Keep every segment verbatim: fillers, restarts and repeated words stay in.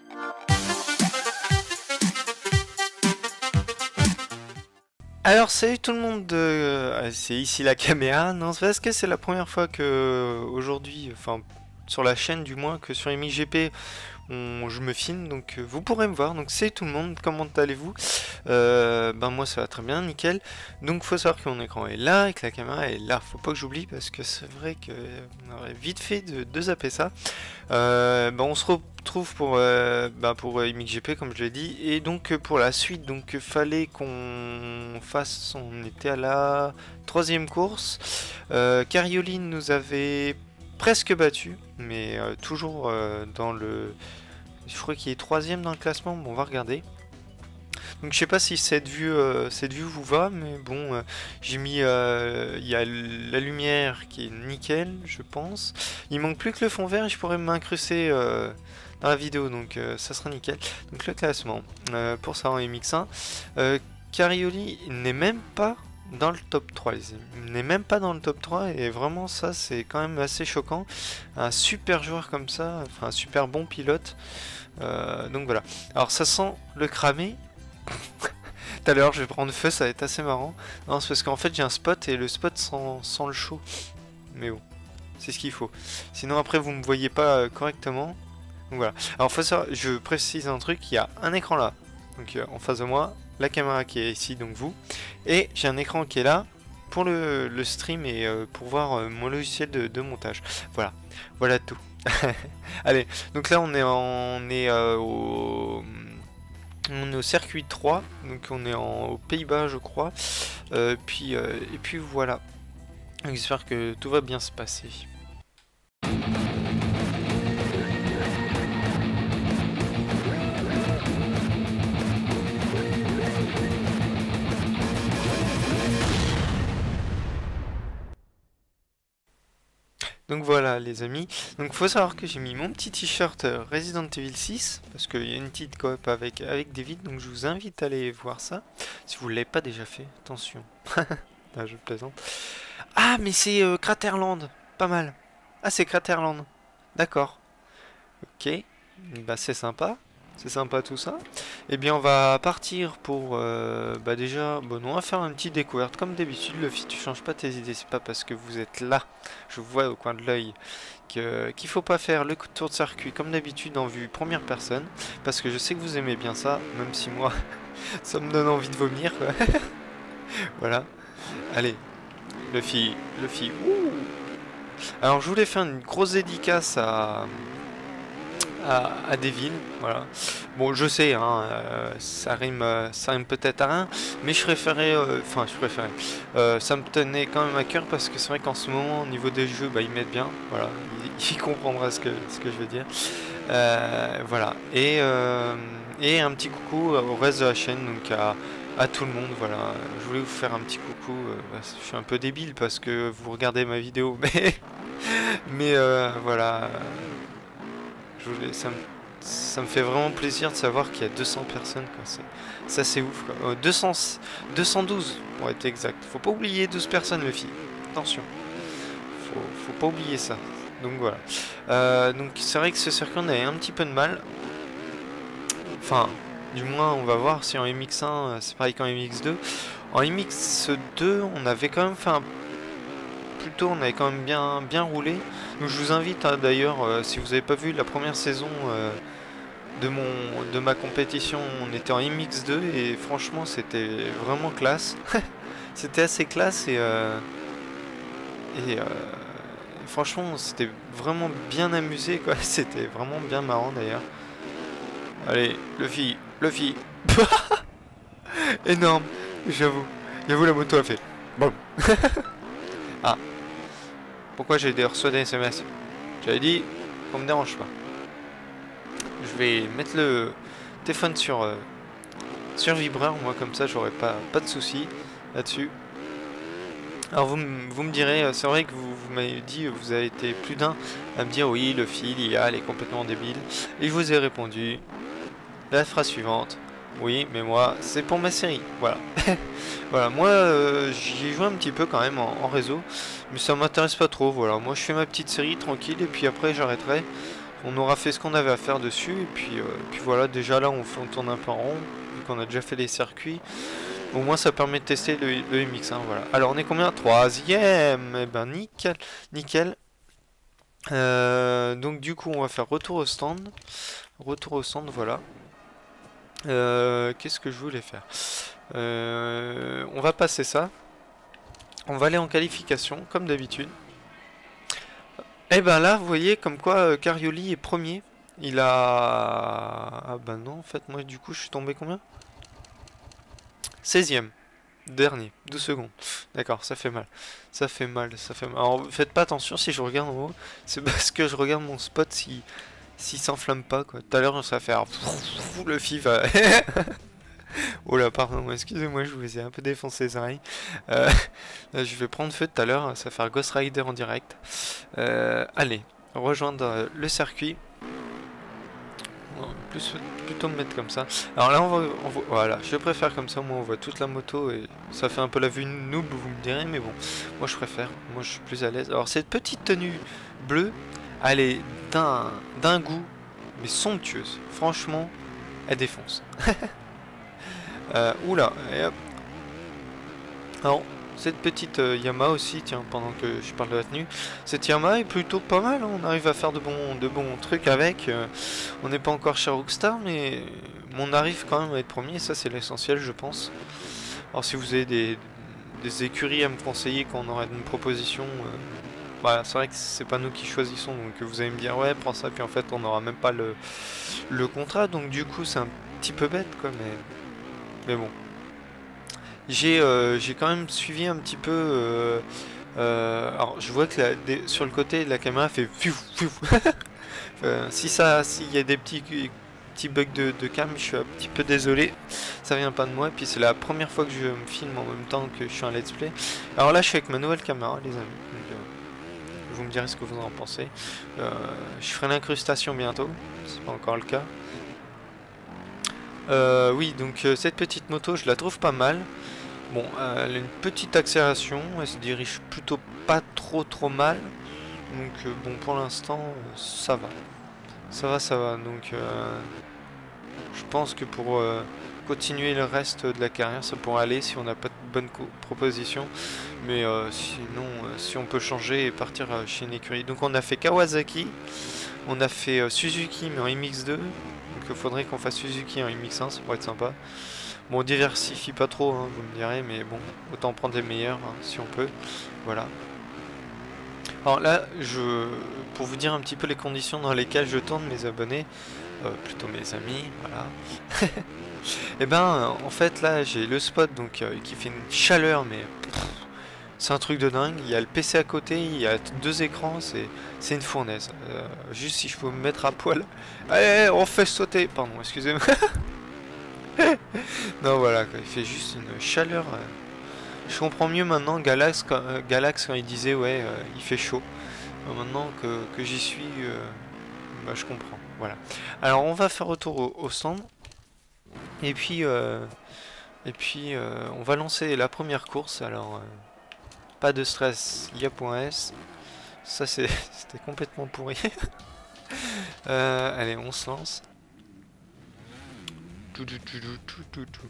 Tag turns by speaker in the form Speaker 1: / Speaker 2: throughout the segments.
Speaker 1: Alors salut tout le monde, euh, c'est ici la caméra. Non, c'est parce que c'est la première fois que aujourd'hui, enfin sur la chaîne du moins, que sur MXGP on, je me filme, donc euh, vous pourrez me voir. Donc salut tout le monde, comment allez-vous? euh, Ben moi ça va très bien, nickel. Donc faut savoir que mon écran est là et que la caméra est là. Faut pas que j'oublie parce que c'est vrai que on aurait vite fait de, de zapper ça. Euh, ben on se retrouve pour euh, ben pour MXGP comme je l'ai dit, et donc pour la suite, donc fallait qu'on fasse, on était à la troisième course. euh, Carioline nous avait presque battu, mais euh, toujours euh, dans le, je crois qu'il est troisième dans le classement. Bon, on va regarder. Donc je sais pas si cette vue, euh, cette vue vous va, mais bon, euh, j'ai mis, il euh, y a la lumière qui est nickel, je pense. Il manque plus que le fond vert et je pourrais m'incruster euh, dans la vidéo, donc euh, ça sera nickel. Donc le classement, euh, pour ça en M X un, euh, Carioli n'est même pas dans le top trois, les amis. Il n'est même pas dans le top trois, et vraiment ça c'est quand même assez choquant. Un super joueur comme ça, enfin un super bon pilote. Euh, donc voilà. Alors ça sent le cramé. Tout à l'heure je vais prendre feu, ça va être assez marrant. Non, c'est parce qu'en fait j'ai un spot et le spot sent, sent le chaud. Mais bon, c'est ce qu'il faut. Sinon après vous me voyez pas euh, correctement. Donc voilà. Alors faut savoir, je précise un truc, il y a un écran là, donc euh, en face de moi, la caméra qui est ici, donc vous, et j'ai un écran qui est là pour le, le stream et euh, pour voir euh, mon logiciel de, de montage. Voilà, voilà tout. Allez, donc là on est, en, on est euh, au... On est au circuit trois, donc on est en, aux Pays-Bas je crois, euh, puis, euh, et puis voilà, j'espère que tout va bien se passer. Donc voilà les amis, donc faut savoir que j'ai mis mon petit t-shirt euh, Resident Evil six, parce qu'il y a une petite coop avec, avec David, donc je vous invite à aller voir ça, si vous ne l'avez pas déjà fait, attention. Ah, je plaisante. Ah mais c'est euh, Craterland, pas mal. Ah c'est Craterland, d'accord. Ok, bah c'est sympa. C'est sympa tout ça. Et eh bien on va partir pour euh, bah déjà bon on va faire une petite découverte comme d'habitude. Luffy, tu changes pas tes idées, c'est pas parce que vous êtes là, je vous vois au coin de l'œil, que qu'il faut pas faire le tour de circuit comme d'habitude en vue première personne, parce que je sais que vous aimez bien ça, même si moi ça me donne envie de vomir quoi. Voilà, allez Luffy, Luffy, ouh. Alors je voulais faire une grosse dédicace à À, à Devil, voilà. Bon, je sais, hein, euh, ça rime, euh, ça rime peut-être à rien, mais je préférais, enfin, euh, je préférais. Euh, ça me tenait quand même à cœur parce que c'est vrai qu'en ce moment, au niveau des jeux, bah, ils mettent bien, voilà. Il, il comprendra ce que ce que je veux dire. Euh, voilà. Et euh, et un petit coucou au reste de la chaîne, donc à à tout le monde, voilà. Je voulais vous faire un petit coucou. Euh, bah, je suis un peu débile parce que vous regardez ma vidéo, mais mais euh, voilà. Je voulais, ça, me, ça me fait vraiment plaisir de savoir qu'il y a deux cents personnes, ça c'est ouf quoi. Euh, deux cents, deux cent douze pour être exact. Faut pas oublier douze personnes les filles. Attention. Faut, faut pas oublier ça. Donc voilà. Euh, donc c'est vrai que ce circuit on avait un petit peu de mal. Enfin, du moins on va voir si en M X un c'est pareil qu'en M X deux. En M X deux on avait quand même fait un plutôt, on avait quand même bien, bien roulé. Donc je vous invite hein, d'ailleurs, euh, si vous n'avez pas vu la première saison euh, de, mon, de ma compétition, on était en M X deux et franchement c'était vraiment classe. C'était assez classe et, euh, et euh, franchement c'était vraiment bien amusé quoi. C'était vraiment bien marrant d'ailleurs. Allez, Luffy, Luffy. Énorme, j'avoue. J'avoue la moto a fait. Bon. Ah. Pourquoi j'ai reçu des S M S? J'avais dit qu'on me dérange pas. Je vais mettre le téléphone sur, euh, sur vibreur, moi comme ça j'aurai pas, pas de soucis là-dessus. Alors vous, vous me direz, c'est vrai que vous, vous m'avez dit, vous avez été plus d'un à me dire oui le fil, il y a, elle est complètement débile. Et je vous ai répondu la phrase suivante. Oui, mais moi, c'est pour ma série, voilà. Voilà, moi, euh, j'y ai joué un petit peu quand même en, en réseau, mais ça m'intéresse pas trop, voilà. Moi, je fais ma petite série tranquille, et puis après, j'arrêterai. on aura fait ce qu'on avait à faire dessus. Et puis, euh, puis voilà, déjà là, on, on tourne un peu en rond, vu qu'on a déjà fait les circuits. Au moins, ça permet de tester le, le M X un. Voilà. Alors, on est combien? Troisième. Eh ben, nickel. Nickel. Euh, donc, du coup, on va faire retour au stand. Retour au stand, voilà. Euh, Qu'est-ce que je voulais faire? euh, On va passer ça. On va aller en qualification, comme d'habitude. Et ben là, vous voyez, comme quoi euh, Carioli est premier. Il a... Ah ben non, en fait, moi, du coup, je suis tombé combien? seizième. Dernier, douze secondes. D'accord, ça fait mal. Ça fait mal, ça fait mal. Alors, faites pas attention si je regarde en haut. C'est parce que je regarde mon spot si... S'il s'enflamme pas, quoi. Tout à l'heure, ça va faire... Le F I va... Oh là, pardon, excusez-moi, je vous ai un peu défoncé les oreilles. Euh, je vais prendre feu tout à l'heure, ça va faire Ghost Rider en direct. Euh, allez, rejoindre le circuit. Plus, plutôt me mettre comme ça. Alors là, on va, on va... Voilà, je préfère comme ça, moi on voit toute la moto et ça fait un peu la vue noob, vous me direz, mais bon, moi je préfère, moi je suis plus à l'aise. Alors cette petite tenue bleue, elle est d'un d'un goût, mais somptueuse. Franchement, elle défonce. Euh, oula, et hop. Alors, cette petite euh, Yamaha aussi, tiens, pendant que je parle de la tenue, cette Yamaha est plutôt pas mal, hein, on arrive à faire de bons, de bons trucs avec. Euh, on n'est pas encore chez Rockstar, mais on arrive quand même à être premier, et ça c'est l'essentiel, je pense. Alors, si vous avez des, des écuries à me conseiller quand on aura une proposition, euh, bah, c'est vrai que c'est pas nous qui choisissons, donc vous allez me dire, ouais, prends ça, puis en fait, on n'aura même pas le, le contrat, donc du coup, c'est un petit peu bête, quoi, mais. Mais bon. J'ai euh, j'ai quand même suivi un petit peu... Euh, euh, alors, je vois que la, des, sur le côté, la caméra fait... Fiou, fiou. euh, si ça, s'il y a des petits, petits bugs de, de cam, je suis un petit peu désolé. Ça vient pas de moi. Et puis c'est la première fois que je me filme en même temps que je suis un let's play. Alors là, je suis avec ma nouvelle caméra, les amis. Donc, euh, vous me direz ce que vous en pensez. Euh, je ferai l'incrustation bientôt. C'est pas encore le cas. Euh, oui, donc euh, cette petite moto, je la trouve pas mal. Bon, euh, elle a une petite accélération, elle se dirige plutôt pas trop trop mal. Donc euh, bon, pour l'instant, euh, ça va. Ça va, ça va. Donc euh, je pense que pour euh, continuer le reste de la carrière, ça pourrait aller si on n'a pas de bonnes propositions. Mais euh, sinon, euh, si on peut changer et partir euh, chez une écurie. Donc on a fait Kawasaki, on a fait euh, Suzuki mais en M X deux. Donc il faudrait qu'on fasse Suzuki en M X un, ça pourrait être sympa. Bon, on diversifie pas trop, hein, vous me direz, mais bon, autant prendre les meilleurs, hein, si on peut. Voilà. Alors là, je, pour vous dire un petit peu les conditions dans lesquelles je tourne mes abonnés, euh, plutôt mes amis, voilà. Et ben, en fait, là, j'ai le spot donc euh, qui fait une chaleur, mais c'est un truc de dingue. Il y a le P C à côté, il y a deux écrans, c'est une fournaise. Euh, juste si je peux me mettre à poil. Allez, on fait sauter. Pardon, excusez-moi. Non, voilà, quoi. Il fait juste une chaleur. Euh... Je comprends mieux maintenant Galax quand, euh, Galax quand il disait ouais, euh, il fait chaud. Euh, maintenant que, que j'y suis, euh, bah, je comprends. Voilà. Alors on va faire retour au, au stand. Et puis, euh, et puis euh, on va lancer la première course. Alors, euh, pas de stress, il y a point S. Ça c'était complètement pourri. euh, allez, on se lance. Tout, tout, tout, tout, tout, tout.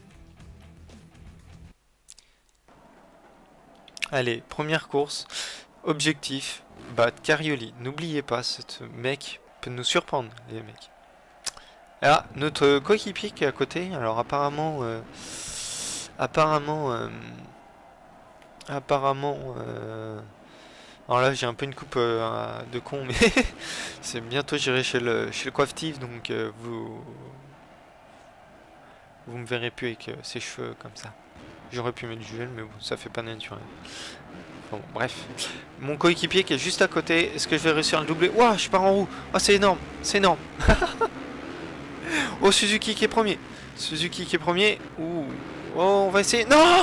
Speaker 1: Allez, première course. Objectif, battre Carioli. N'oubliez pas, ce mec peut nous surprendre, les mecs. Alors, notre coéquipier qui est à côté, alors apparemment... Euh, apparemment... Euh, apparemment... Euh, alors là, j'ai un peu une coupe euh, de con, mais... c'est bientôt j'irai chez le, chez le coiffetif, donc euh, vous... Vous me verrez plus avec euh, ses cheveux comme ça. J'aurais pu mettre du gel, mais bon, ça fait pas naturel. Bon, bref. Mon coéquipier qui est juste à côté, est-ce que je vais réussir à le doubler? Ouah, je pars en roue. Oh, c'est énorme, c'est énorme. Oh, Suzuki qui est premier. Suzuki qui est premier. Ouh. Oh, on va essayer. Non.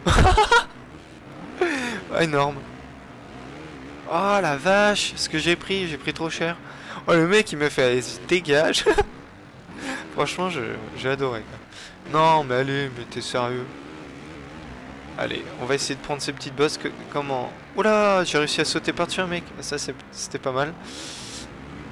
Speaker 1: Oh, énorme. Oh, la vache. Ce que j'ai pris, j'ai pris trop cher. Oh, le mec, il me fait, allez, dégage. Franchement, j'ai adoré, quoi. Non, mais allez, mais t'es sérieux? Allez, on va essayer de prendre ces petites bosses que, comment... Oula, j'ai réussi à sauter par-dessus un mec. Ça, c'était pas mal.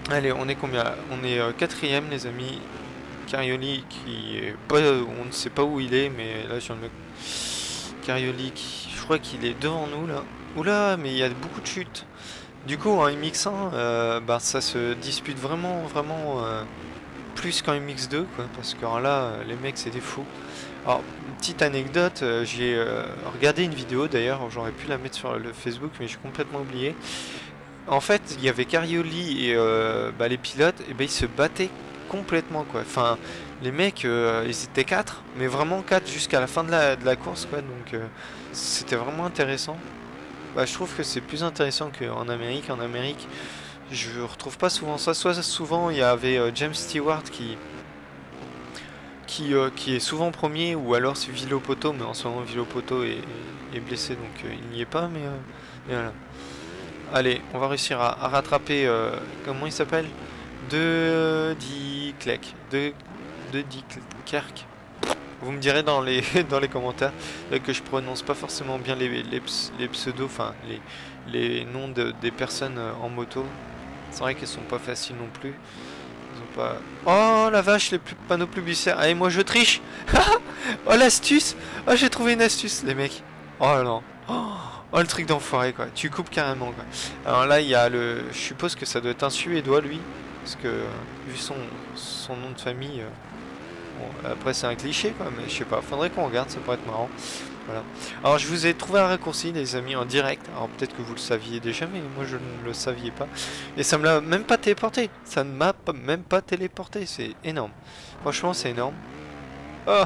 Speaker 1: Allez, on est combien là? On est euh, quatrième, les amis. Carioli qui est pas, on ne sait pas où il est, mais là je viens de me... Carioli qui, je crois qu'il est devant nous là. Oula, mais il y a beaucoup de chutes. Du coup en M X un, euh, bah, ça se dispute vraiment, vraiment euh, plus qu'en M X deux, quoi, parce que alors là, les mecs c'est des fous. Alors, une petite anecdote, euh, j'ai euh, regardé une vidéo d'ailleurs, j'aurais pu la mettre sur le Facebook, mais j'ai complètement oublié. En fait, il y avait Carioli et euh, bah, les pilotes, et ben ils se battaient complètement, quoi. Enfin, les mecs, euh, ils étaient quatre, mais vraiment quatre jusqu'à la fin de la, de la course, quoi. Donc, euh, c'était vraiment intéressant. Bah, je trouve que c'est plus intéressant qu'en Amérique. En Amérique, je retrouve pas souvent ça. Soit souvent, il y avait euh, James Stewart qui qui, euh, qui est souvent premier, ou alors c'est Villopoto, mais en ce moment Villopoto est, est, est blessé, donc euh, il n'y est pas, mais, euh, mais voilà. Allez, on va réussir à, à rattraper, euh, comment il s'appelle, De Diclerc. De, de Diclerc. Vous me direz dans les, dans les commentaires euh, que je prononce pas forcément bien les, les, les pseudos, enfin les, les noms de, des personnes euh, en moto. C'est vrai qu'elles sont pas faciles non plus. Ils ont pas... Oh la vache, les plus, panneaux publicitaires. Allez, moi je triche. Oh l'astuce. Oh, j'ai trouvé une astuce, les mecs. Oh non. Oh, oh le truc d'enfoiré, quoi. Tu coupes carrément, quoi. Alors là, il y a le... Je suppose que ça doit être un Suédois, lui. Parce que, euh, vu son, son nom de famille... Euh... Bon, après, c'est un cliché, quoi. Mais je sais pas. Faudrait qu'on regarde, ça pourrait être marrant. Voilà. Alors je vous ai trouvé un raccourci, les amis, en direct. Alors peut-être que vous le saviez déjà, mais moi je ne le saviez pas. Et ça me l'a même pas téléporté. Ça ne m'a même pas téléporté. C'est énorme. Franchement, c'est énorme. Oh,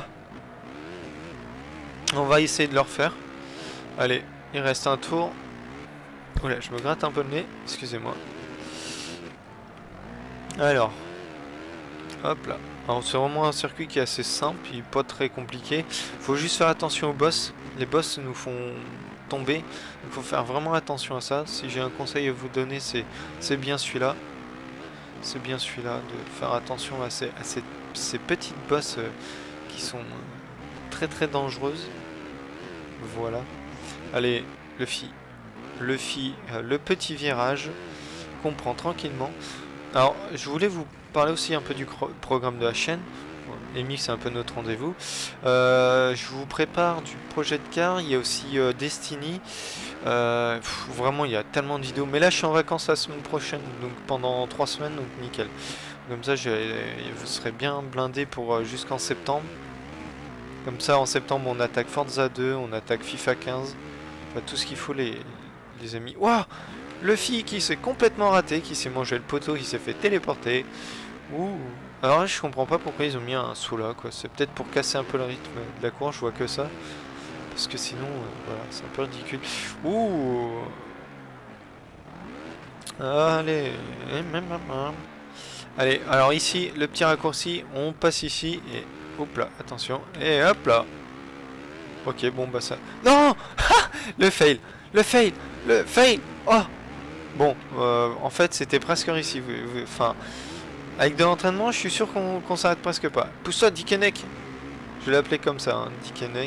Speaker 1: on va essayer de le refaire. Allez, il reste un tour. Oula, je me gratte un peu le nez. Excusez-moi. Alors. Hop là. Alors c'est vraiment un circuit qui est assez simple, il est pas très compliqué. Faut juste faire attention aux boss. Les boss nous font tomber. Il faut faire vraiment attention à ça. Si j'ai un conseil à vous donner, c'est c'est bien celui-là. C'est bien celui-là, de faire attention à ces, à ces, ces petites boss euh, qui sont euh, très très dangereuses. Voilà. Allez, Luffy. Luffy, euh, le petit virage qu'on prend tranquillement. Alors, je voulais vous parler aussi un peu du programme de la chaîne. Amy, c'est un peu notre rendez-vous. Euh, je vous prépare du projet de car. Il y a aussi euh, Destiny. Euh, pff, vraiment, il y a tellement de vidéos. Mais là, je suis en vacances la semaine prochaine, donc pendant trois semaines, donc nickel. Comme ça, je, vous serez bien blindé pour euh, jusqu'en septembre. Comme ça, en septembre, on attaque Forza deux, on attaque FIFA quinze. Enfin, tout ce qu'il faut, les, les amis. Waouh! Luffy qui s'est complètement raté, qui s'est mangé le poteau, qui s'est fait téléporter. Ouh. Alors là, je comprends pas pourquoi ils ont mis un saut là, quoi. C'est peut-être pour casser un peu le rythme de la course, je vois que ça. Parce que sinon, euh, voilà, c'est un peu ridicule. Ouh. Allez. Allez, alors ici, le petit raccourci, on passe ici et... Hop là, attention. Et hop là. Ok, bon bah ça... Non. Le fail. Le fail. Le fail. Oh. Bon, euh, en fait, c'était presque réussi. Enfin, avec de l'entraînement, je suis sûr qu'on qu'on s'arrête presque pas. Pousse-toi, Dickeneck. Je vais l'appeler comme ça, hein, Dickeneck.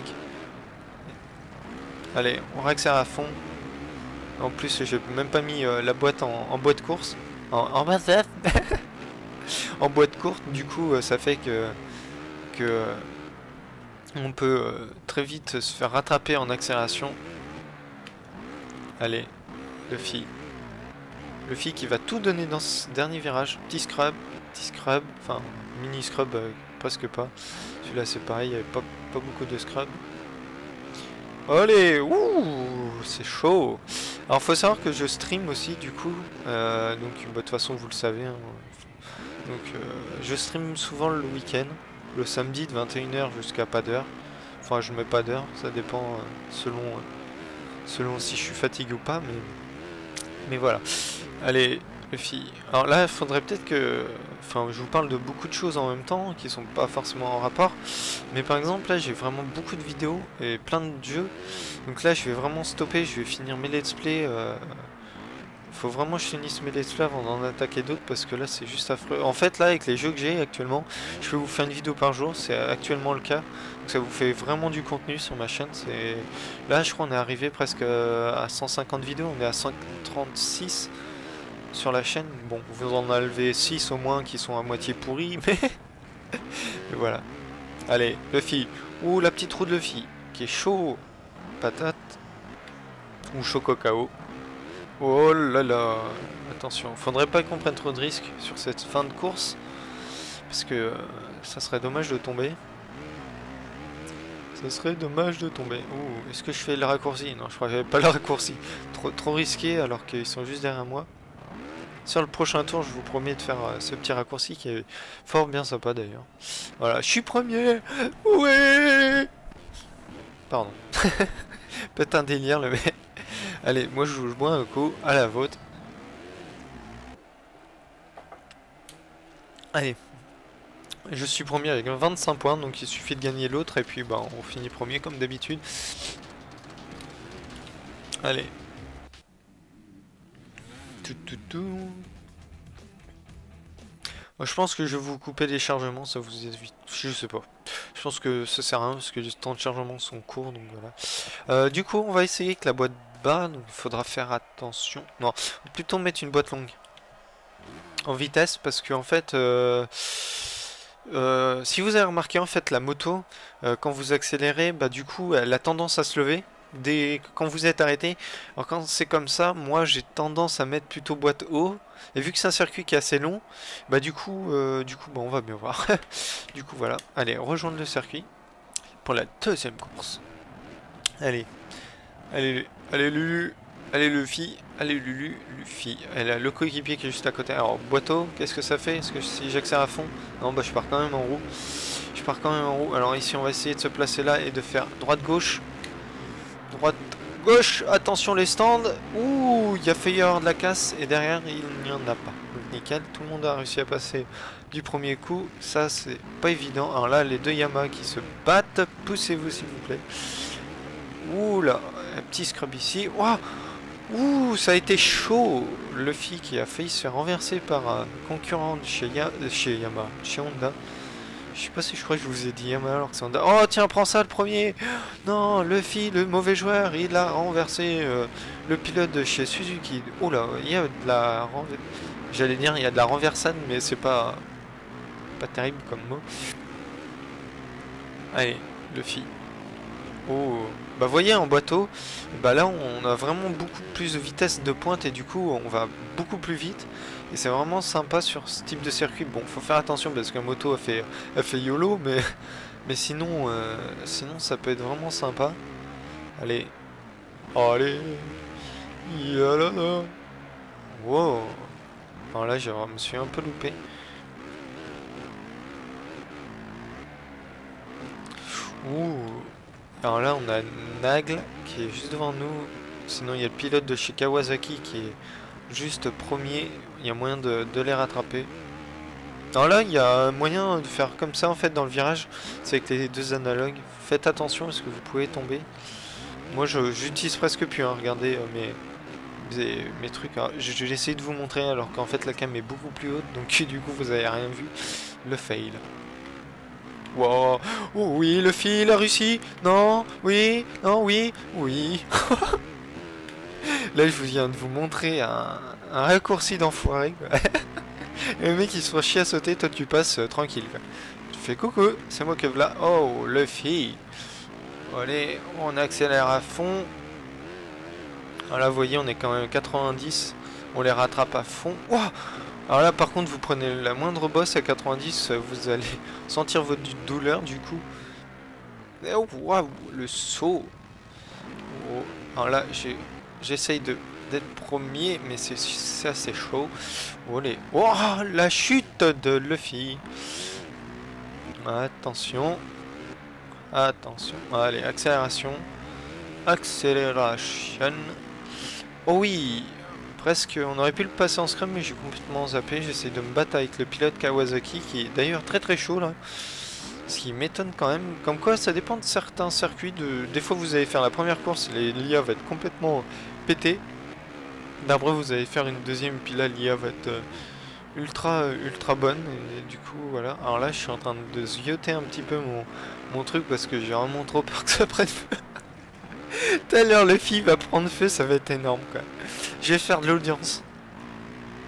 Speaker 1: Allez, on réaccélère à fond. En plus, j'ai même pas mis euh, la boîte en, en boîte course. En, en boîte en boîte courte, du coup, euh, ça fait que... que euh, on peut euh, très vite se faire rattraper en accélération. Allez, Luffy. Luffy qui va tout donner dans ce dernier virage. Petit scrub, petit scrub, enfin mini scrub, euh, presque pas. Celui-là c'est pareil, il n'y avait pas, pas beaucoup de scrub. Allez, ouh, c'est chaud. Alors faut savoir que je stream aussi du coup, euh, donc bah, de toute façon vous le savez. Hein. Donc euh, je stream souvent le week-end, le samedi de vingt et une heures jusqu'à pas d'heure. Enfin je mets pas d'heure, ça dépend euh, selon, euh, selon si je suis fatigué ou pas, mais, mais voilà. Allez, Luffy. Alors là, il faudrait peut-être que... Enfin, je vous parle de beaucoup de choses en même temps, qui sont pas forcément en rapport. Mais par exemple, là, j'ai vraiment beaucoup de vidéos et plein de jeux. Donc là, je vais vraiment stopper, je vais finir mes let's play. Euh... Faut vraiment que je finisse mes let's play avant d'en attaquer d'autres, parce que là, c'est juste affreux. En fait, là, avec les jeux que j'ai actuellement, je peux vous faire une vidéo par jour, c'est actuellement le cas. Donc ça vous fait vraiment du contenu sur ma chaîne. C'est Là, je crois, on est arrivé presque à cent cinquante vidéos, on est à cent trente-six. sur la chaîne. Bon, vous en avez six au moins qui sont à moitié pourris, mais... mais voilà. Allez, Luffy. Ouh, la petite roue de Luffy, qui est chaud. Patate. Ou chaud cacao. Oh là là. Attention, faudrait pas qu'on prenne trop de risques sur cette fin de course. Parce que euh, ça serait dommage de tomber. Ça serait dommage de tomber. Ouh, est-ce que je fais le raccourci? Non, je crois que j'avais pas le raccourci. Trop, trop risqué alors qu'ils sont juste derrière moi. Sur le prochain tour, je vous promets de faire euh, ce petit raccourci qui est fort bien sympa d'ailleurs. Voilà, je suis premier. Ouais. Pardon. Peut-être un délire le mec. Allez, moi je vous bois un coup à la vôtre. Allez. Je suis premier avec vingt-cinq points, donc il suffit de gagner l'autre et puis bah, on finit premier comme d'habitude. Allez. Tout, tout, tout. Moi, je pense que je vais vous couper les chargements, ça vous évite. Je sais pas. Je pense que ça sert à rien parce que les temps de chargement sont courts, donc voilà. Euh, du coup, on va essayer avec la boîte bas, donc il faudra faire attention. Non, plutôt mettre une boîte longue en vitesse parce que en fait. Euh... Euh, si vous avez remarqué en fait la moto euh, quand vous accélérez bah du coup elle a tendance à se lever dès quand vous êtes arrêté. Alors quand c'est comme ça moi j'ai tendance à mettre plutôt boîte haut et vu que c'est un circuit qui est assez long bah du coup euh, du coup bah, on va bien voir. Du coup voilà, allez rejoindre le circuit pour la deuxième course. Allez, allez, allez Lulu, allez Luffy, allez Lulu, Luffy. Elle a le coéquipier qui est juste à côté. Alors Boiteau, qu'est-ce que ça fait? Est-ce que si j'accélère à fond? Non, bah je pars quand même en roue. Je pars quand même en roue. Alors ici on va essayer de se placer là et de faire droite-gauche. Droite-gauche, attention les stands. Ouh, il y a failli y avoir de la casse et derrière il n'y en a pas. Donc nickel, tout le monde a réussi à passer du premier coup. Ça c'est pas évident. Alors là les deux Yamaha qui se battent. Poussez-vous s'il vous plaît. Ouh là, un petit scrub ici. Ouah. Ouh, ça a été chaud. Luffy qui a failli se faire renverser par un concurrent de chez, ya de chez Yamaha, chez Honda. Je sais pas si je crois que je vous ai dit Yamaha alors que c'est Honda. Oh tiens, prends ça le premier. Non, Luffy, le mauvais joueur, il a renversé euh, le pilote de chez Suzuki. Oh là, il y a de la J'allais dire il y a de la renversade, mais c'est pas pas terrible comme mot. Allez, Luffy. Oh, bah voyez en bateau, bah là on a vraiment beaucoup plus de vitesse de pointe et du coup on va beaucoup plus vite et c'est vraiment sympa sur ce type de circuit. Bon, faut faire attention parce qu'un moto a fait, a fait YOLO, mais mais sinon euh, sinon ça peut être vraiment sympa. Allez, allez, yalala. Wow. Alors là je me suis un peu loupé. Ouh. Alors là on a Nagle qui est juste devant nous, sinon il y a le pilote de chez Kawasaki qui est juste premier, il y a moyen de, de les rattraper. Alors là il y a moyen de faire comme ça en fait dans le virage, c'est avec les deux analogues, faites attention parce que vous pouvez tomber. Moi je j'utilise presque plus, hein. Regardez euh, mes, mes, mes trucs, alors, je, je vais essayer de vous montrer alors qu'en fait la cam est beaucoup plus haute donc du coup vous avez rien vu, le fail. Wow. Oh oui, le fil a réussi. Non, oui, non, oui, oui. Là, je vous viens de vous montrer un, un raccourci d'enfoiré. Le mec, il se fait chier à sauter, toi, tu passes euh, tranquille. Quoi. Tu fais coucou, c'est moi que là. Oh, le fil. Allez, on accélère à fond. Alors là, vous voyez, on est quand même à quatre-vingt-dix. On les rattrape à fond. Wow. Alors là par contre vous prenez la moindre bosse à quatre-vingt-dix, vous allez sentir votre douleur du coup. Oh, waouh, le saut. Oh. Alors là j'essaye de d'être premier mais c'est assez chaud. Oh, les... oh la chute de Luffy. Attention. Attention. Allez, accélération. Accélération. Oh oui. Presque, on aurait pu le passer en scrum mais j'ai complètement zappé. J'essaie de me battre avec le pilote Kawasaki qui est d'ailleurs très très chaud là. Ce qui m'étonne quand même. Comme quoi ça dépend de certains circuits. De... Des fois vous allez faire la première course, l'I A va être complètement pété. D'après vous allez faire une deuxième puis là l'I A va être euh, ultra ultra bonne. Et, et du coup voilà. Alors là je suis en train de zioter un petit peu mon, mon truc parce que j'ai vraiment trop peur que ça prenne feu. Tout à l'heure le fil va prendre feu, ça va être énorme quoi. Je vais faire de l'audience.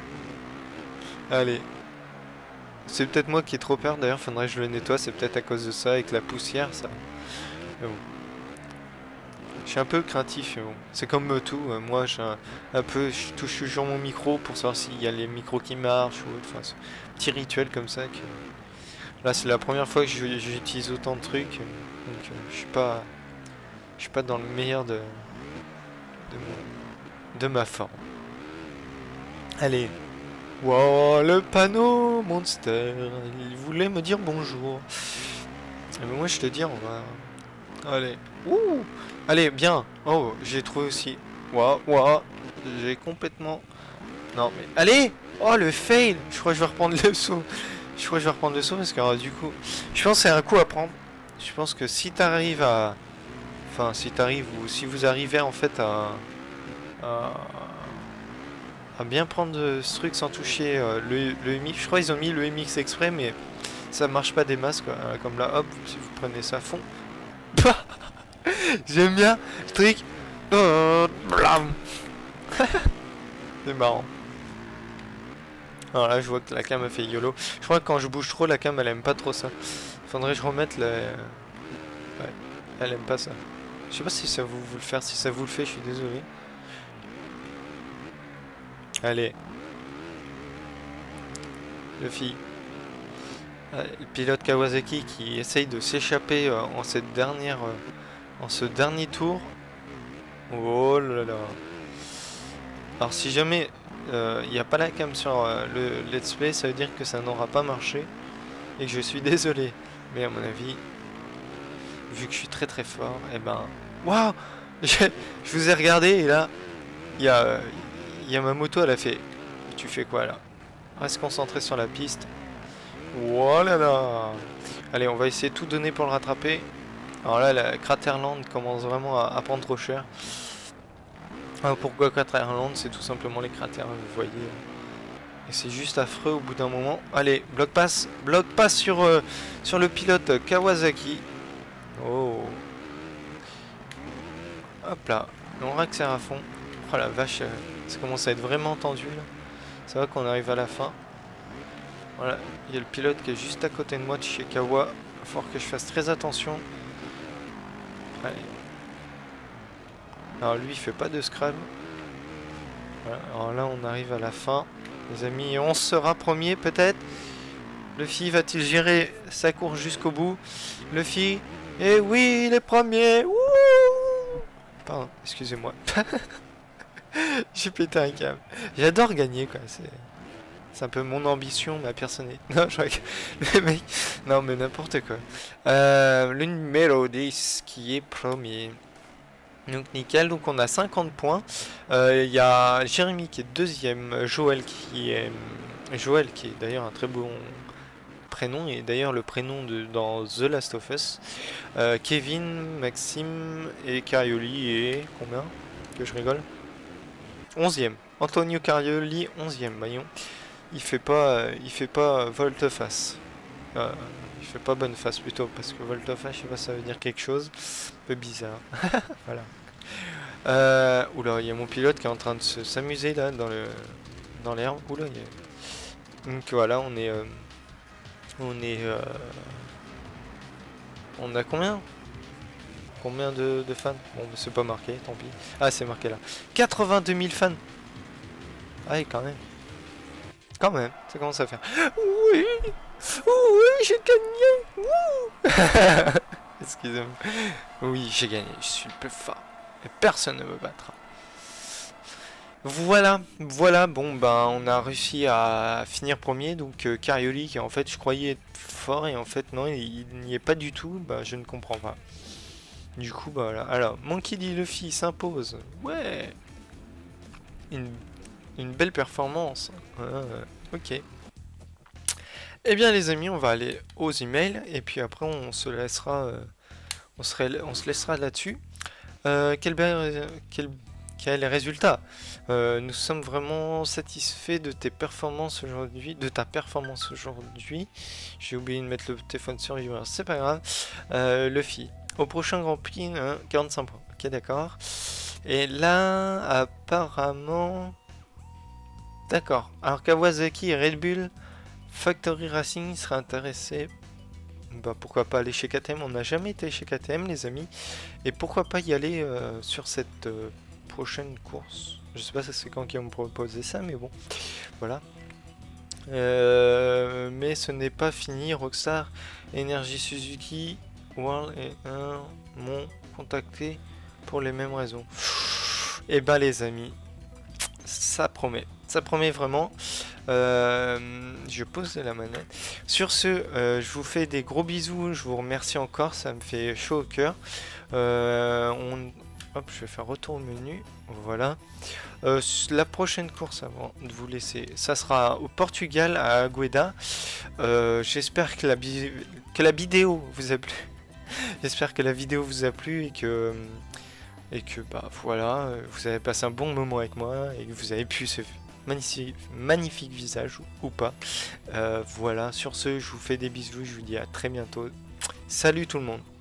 Speaker 1: Allez. C'est peut-être moi qui ai trop peur, d'ailleurs, faudrait que je le nettoie, c'est peut-être à cause de ça, avec la poussière, ça. Mais bon. Je suis un peu craintif, mais bon. C'est comme euh, tout, euh, moi, j'ai un, un peu, je touche toujours mon micro pour savoir s'il y a les micros qui marchent, ou autre, enfin, c'est un petit rituel comme ça. Que... Là, c'est la première fois que je- j'utilise autant de trucs, euh, donc euh, je suis pas, je suis pas dans le meilleur de, de, mon- de ma forme. Allez. Wow, le panneau Monster, il voulait me dire bonjour. Mais moi je te dis, on va... Allez. Ouh. Allez, bien. Oh, j'ai trouvé aussi. Waouh, waouh. J'ai complètement... Non, mais... Allez. Oh, le fail. Je crois que je vais reprendre le saut. Je crois que je vais reprendre le saut parce que alors, du coup... Je pense que c'est un coup à prendre. Je pense que si t'arrives à... Enfin, si t'arrives ou si vous arrivez en fait à... à... à bien prendre ce truc sans toucher euh, le, le M X. Je crois qu'ils ont mis le M X exprès, mais ça marche pas des masses quoi. Euh, Comme là, hop, si vous prenez ça à fond. J'aime bien le truc. Oh, blam. C'est marrant. Alors là, je vois que la cam a fait YOLO. Je crois que quand je bouge trop, la cam elle aime pas trop ça. Faudrait que je remette la. Ouais, elle aime pas ça. Je sais pas si ça vous, vous le faire. Si ça vous le fait, je suis désolé. Allez. Luffy. Euh, le pilote Kawasaki qui essaye de s'échapper euh, en cette dernière, euh, en ce dernier tour. Oh là là. Alors si jamais il euh, n'y a pas la cam sur euh, le let's play, ça veut dire que ça n'aura pas marché et que je suis désolé. Mais à mon avis, vu que je suis très très fort, et eh ben, waouh, je, je vous ai regardé et là, il y a, euh, y a ma moto, elle a fait. Tu fais quoi là? Reste concentré sur la piste. Oh là là. Allez, on va essayer de tout donner pour le rattraper. Alors là, la Craterland commence vraiment à, à prendre trop cher. Alors pourquoi Craterland? C'est tout simplement les cratères, vous voyez. Et c'est juste affreux au bout d'un moment. Allez, bloc pass, bloc pass sur, euh, sur le pilote Kawasaki. Oh. Hop là, on réaccélère à fond. Oh la vache, euh, ça commence à être vraiment tendu là. C'est vrai qu'on arrive à la fin. Voilà, il y a le pilote qui est juste à côté de moi de chez Kawa. Il va falloir que je fasse très attention. Allez. Alors lui il fait pas de scram. Voilà, alors là on arrive à la fin. Les amis, on sera premier peut-être. Luffy va-t-il gérer sa course jusqu'au bout? Luffy, eh oui, il est premier. Wouh. Pardon, excusez-moi. J'ai pété un câble. J'adore gagner quoi, c'est... C'est un peu mon ambition, ma personnalité. Non, je le mec. Non, mais n'importe quoi. Euh, le numéro dix qui est premier. Donc nickel, donc on a cinquante points. Il euh, y a Jérémy qui est deuxième. Joël qui est... Joël qui est d'ailleurs un très bon prénom. Et d'ailleurs le prénom de, dans The Last of Us. Euh, Kevin, Maxime et Carioli et... Combien? Que je rigole. onzième. Antonio Carioli, onzième, voyons. Il fait pas, euh, il fait pas euh, volte-face. Euh, il fait pas bonne face plutôt, parce que volte-face, je sais pas, ça veut dire quelque chose. Un peu bizarre. Voilà. Euh, oula, il y a mon pilote qui est en train de s'amuser là dans le, dans l'herbe. Oula, il y a... Donc voilà, on est, euh, on est, euh, on a combien? Combien de, de fans? Bon, c'est pas marqué, tant pis. Ah, c'est marqué là. quatre-vingt-deux mille fans. Ah, oui, quand même. Quand même, ça commence à faire. Oui, oui, j'ai gagné. Excusez-moi. Oui, j'ai gagné. Je suis le plus fort. Et personne ne me battra. Voilà, voilà. Bon, ben, on a réussi à finir premier. Donc, euh, Carioli, qui en fait, je croyais être fort, et en fait, non, il n'y est pas du tout. Bah, je ne comprends pas. Du coup, bah voilà. Alors, Monkey D. Luffy s'impose. Ouais. Une Une belle performance. Ah, ok. Eh bien les amis, on va aller aux emails et puis après on se laissera, euh, on, serait, on se laissera là-dessus. Euh, quel, quel, quel résultat euh, Nous sommes vraiment satisfaits de tes performances aujourd'hui, de ta performance aujourd'hui. J'ai oublié de mettre le téléphone sur vivre, c'est pas grave. Euh, Luffy, au prochain Grand Prix, hein, quarante-cinq points. Ok, d'accord. Et là, apparemment. D'accord. Alors Kawasaki et Red Bull Factory Racing seraient intéressés. Bah pourquoi pas aller chez K T M, on n'a jamais été chez K T M les amis. Et pourquoi pas y aller euh, sur cette euh, prochaine course. Je sais pas c'est quand qu'ils vont me proposer ça, mais bon. Voilà. Euh, mais ce n'est pas fini. Rockstar, Energy Suzuki, World et un m'ont contacté pour les mêmes raisons. Et ben les amis, ça promet. Ça promet vraiment. Euh, je pose la manette. Sur ce, euh, je vous fais des gros bisous. Je vous remercie encore. Ça me fait chaud au cœur. Euh, on... Hop, je vais faire retour au menu. Voilà. Euh, la prochaine course avant de vous laisser, ça sera au Portugal à Agueda. Euh, J'espère que la, que la vidéo vous a plu. J'espère que la vidéo vous a plu et que et que bah voilà, vous avez passé un bon moment avec moi et que vous avez pu ce magnifique, magnifique visage ou, ou pas. Euh, voilà. Sur ce, je vous fais des bisous. Je vous dis à très bientôt. Salut tout le monde.